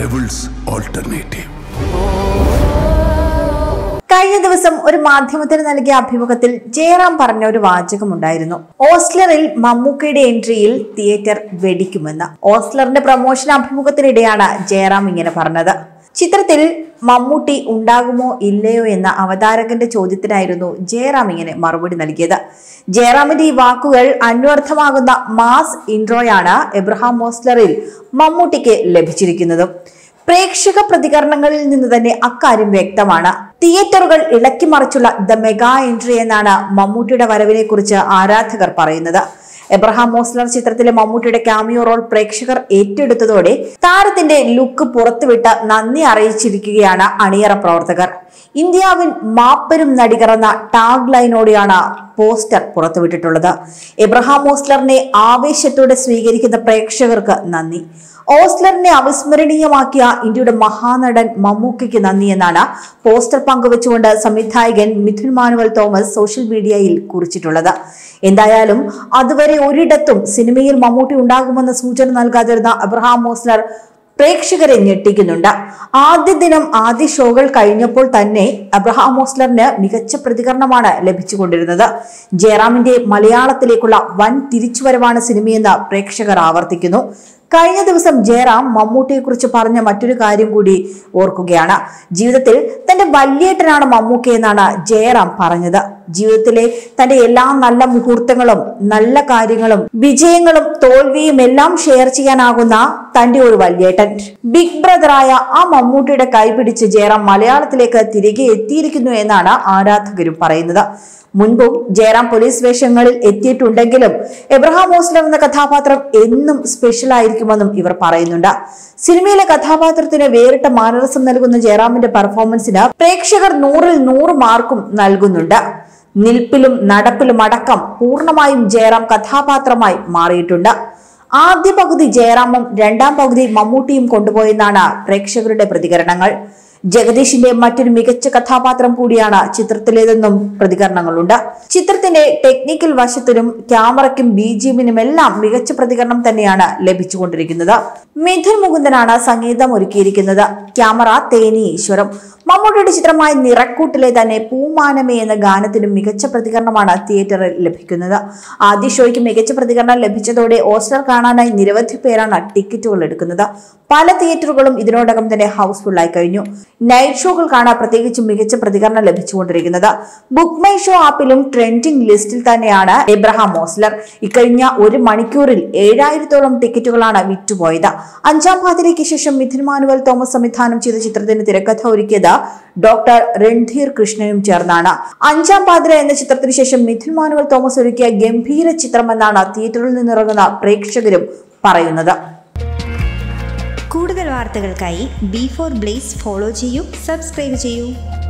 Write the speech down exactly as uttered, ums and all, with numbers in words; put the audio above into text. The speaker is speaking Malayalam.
devil's alternative. കഴിഞ്ഞ ദിവസം ഒരു മാധ്യമത്തിന് നൽകിയ അഭിമുഖത്തിൽ ജയറാം പറഞ്ഞ ഒരു വാചകമുണ്ടായിരുന്നു. ഓസ്ലറിൽ മമ്മൂക്കയുടെ എൻട്രിയിൽ തിയേറ്റർ വെടിക്കുമെന്ന്. ഓസ്ലറിന്റെ പ്രൊമോഷൻ അഭിമുഖത്തിനിടെയാണ് ജയറാം ഇങ്ങനെ പറഞ്ഞത്. ചിത്രത്തിൽ മമ്മൂട്ടി ഉണ്ടാകുമോ ഇല്ലയോ എന്ന അവതാരകന്റെ ചോദ്യത്തിനായിരുന്നു ജയറാം ഇങ്ങനെ മറുപടി നൽകിയത്. ജയറാമിന്റെ ഈ വാക്കുകൾ അന്വർത്ഥമാകുന്ന മാസ് ഇൻട്രോയാണ് എബ്രഹാം ഓസ്ലറിൽ മമ്മൂട്ടിക്ക് ലഭിച്ചിരിക്കുന്നത്. പ്രേക്ഷക പ്രതികരണങ്ങളിൽ നിന്ന് തന്നെ അക്കാര്യം വ്യക്തമാണ്. തിയേറ്ററുകൾ ഇളക്കിമറിച്ചുള്ള ദ മെഗാ എൻട്രി എന്നാണ് മമ്മൂട്ടിയുടെ വരവിനെ കുറിച്ച് ആരാധകർ പറയുന്നത്. എബ്രഹാം ഓസ്ലർ ചിത്രത്തിലെ മമ്മൂട്ടിയുടെ ക്യാമിയോ റോൾ പ്രേക്ഷകർ ഏറ്റെടുത്തതോടെ താരത്തിന്റെ ലുക്ക് പുറത്തുവിട്ട് നന്ദി അറിയിച്ചിരിക്കുകയാണ് അണിയറ പ്രവർത്തകർ. ഇന്ത്യാവിൻ മാപ്പരും നടികർ എന്ന ടാഗ് ലൈനോടെയാണ് പോസ്റ്റർ പുറത്തുവിട്ടിട്ടുള്ളത്. എബ്രഹാം ഓസ്ലറിനെ ആവേശത്തോടെ സ്വീകരിക്കുന്ന പ്രേക്ഷകർക്ക് നന്ദി. ഓസ്ലറിനെ അവിസ്മരണീയമാക്കിയ ഇന്ത്യയുടെ മഹാനടൻ മമ്മൂക്കയ്ക്ക് നന്ദി എന്നാണ് പോസ്റ്റർ പങ്കുവച്ചുകൊണ്ട് സംവിധായകൻ മിഥുൻ മാനുവൽ തോമസ് സോഷ്യൽ മീഡിയയിൽ കുറിച്ചിട്ടുള്ളത്. എന്തായാലും അതുവരെ ഒരിടത്തും സിനിമയിൽ മമ്മൂട്ടി ഉണ്ടാകുമെന്ന സൂചന നൽകാതിരുന്ന എബ്രഹാം ഓസ്ലർ പ്രേക്ഷകരെ ഞെട്ടിക്കുന്നുണ്ട്. ആദ്യ ദിനം ആദ്യ ഷോകൾ കഴിഞ്ഞപ്പോൾ തന്നെ എബ്രഹാം ഓസ്ലറിന് മികച്ച പ്രതികരണമാണ് ലഭിച്ചുകൊണ്ടിരുന്നത്. ജയറാമിന്റെ മലയാളത്തിലേക്കുള്ള വൻ തിരിച്ചുവരവാണ് സിനിമയെന്ന് പ്രേക്ഷകർ ആവർത്തിക്കുന്നു. കഴിഞ്ഞ ദിവസം ജയറാം മമ്മൂട്ടിയെ കുറിച്ച് പറഞ്ഞ മറ്റൊരു കാര്യം കൂടി ഓർക്കുകയാണ്. ജീവിതത്തിൽ തന്റെ വല്യേട്ടനാണ് മമ്മൂക്ക എന്നാണ് ജയറാം പറഞ്ഞത്. ജീവിതത്തിലെ തന്റെ എല്ലാ നല്ല മുഹൂർത്തങ്ങളും നല്ല കാര്യങ്ങളും വിജയങ്ങളും തോൽവിയും എല്ലാം ഷെയർ ചെയ്യാനാകുന്ന തന്റെ ഒരു വല്യേട്ടൻ. ബിഗ് ബ്രദറായ ആ മമ്മൂട്ടിയുടെ കൈപിടിച്ച് ജയറാം മലയാളത്തിലേക്ക് തിരികെ എത്തിയിരിക്കുന്നു എന്നാണ് ആരാധകരും പറയുന്നത്. മുൻപും ജയറാം പോലീസ് വേഷങ്ങളിൽ എത്തിയിട്ടുണ്ടെങ്കിലും എബ്രഹാം ഓസ്ലർ എന്ന കഥാപാത്രം എന്നും സ്പെഷ്യൽ ആയിരിക്കുമെന്നും ഇവർ പറയുന്നുണ്ട്. സിനിമയിലെ കഥാപാത്രത്തിന് വേറിട്ട മാനറിസം നൽകുന്ന ജയറാമിന്റെ പെർഫോമൻസിന് പ്രേക്ഷകർ നൂറിൽ നൂറ് മാർക്കും നൽകുന്നുണ്ട്. നിൽപ്പിലും നടപ്പിലും അടക്കം പൂർണ്ണമായും ജയറാം കഥാപാത്രമായി മാറിയിട്ടുണ്ട്. ആദ്യ പകുതി ജയറാമും രണ്ടാം പകുതി മമ്മൂട്ടിയും കൊണ്ടുപോയെന്നാണ് പ്രേക്ഷകരുടെ പ്രതികരണങ്ങൾ. ജഗദീഷിന്റെ മറ്റൊരു മികച്ച കഥാപാത്രം കൂടിയാണ് ചിത്രത്തിലേതെന്നും പ്രതികരണങ്ങളുണ്ട്. ചിത്രത്തിന്റെ ടെക്നിക്കൽ വശത്തിനും ക്യാമറയ്ക്കും ബി ജി എമ്മിനും എല്ലാം മികച്ച പ്രതികരണം തന്നെയാണ് ലഭിച്ചുകൊണ്ടിരിക്കുന്നത്. മിഥുൻ മുകുന്ദനാണ് സംഗീതം ഒരുക്കിയിരിക്കുന്നത്. ക്യാമറ തേനി ഈശ്വരം. മമ്മൂട്ടിയുടെ ചിത്രമായ നിറക്കൂട്ടിലെ തന്നെ പൂമാനമേ എന്ന ഗാനത്തിനും മികച്ച പ്രതികരണമാണ് തിയേറ്ററിൽ ലഭിക്കുന്നത്. ആദ്യ ഷോയ്ക്ക് മികച്ച പ്രതികരണം ലഭിച്ചതോടെ ഓസ്ലർ കാണാനായി നിരവധി പേരാണ് ടിക്കറ്റുകൾ എടുക്കുന്നത്. പല തിയേറ്ററുകളും ഇതിനോടകം തന്നെ ഹൗസ്ഫുൾ ആയി കഴിഞ്ഞു. നൈറ്റ് ഷോകൾ കാണാൻ പ്രത്യേകിച്ചും മികച്ച പ്രതികരണം ലഭിച്ചുകൊണ്ടിരിക്കുന്നത്. ബുക്ക് മൈ ഷോ ആപ്പിലും ട്രെൻഡിംഗ് ലിസ്റ്റിൽ തന്നെയാണ് എബ്രഹാം ഓസ്ലർ. ഇക്കഴിഞ്ഞ ഒരു മണിക്കൂറിൽ ഏഴായിരത്തോളം ടിക്കറ്റുകളാണ് വിറ്റുപോയത്. അഞ്ചാം പാതിരയ്ക്ക് ശേഷം മിഥുൻ മാനുവൽ തോമസ് സംവിധാനം ചെയ്ത ചിത്രത്തിന് തിരക്കഥ ഒരുക്കിയത് ഡോക്ടർ രൺധീർ കൃഷ്ണനും ചേർന്നാണ്. അഞ്ചാം പാതിര എന്ന ചിത്രത്തിന് ശേഷം മിഥുൻ മാനുവൽ തോമസ് ഒരുക്കിയ ഗംഭീര ചിത്രമെന്നാണ് തിയേറ്ററിൽ നിന്നിറങ്ങുന്ന പ്രേക്ഷകരും പറയുന്നത്. കൂടുതൽ വാർത്തകൾക്കായി ബി ഫോർ ബ്ലേസ് ഫോളോ ചെയ്യൂ, സബ്സ്ക്രൈബ് ചെയ്യൂ.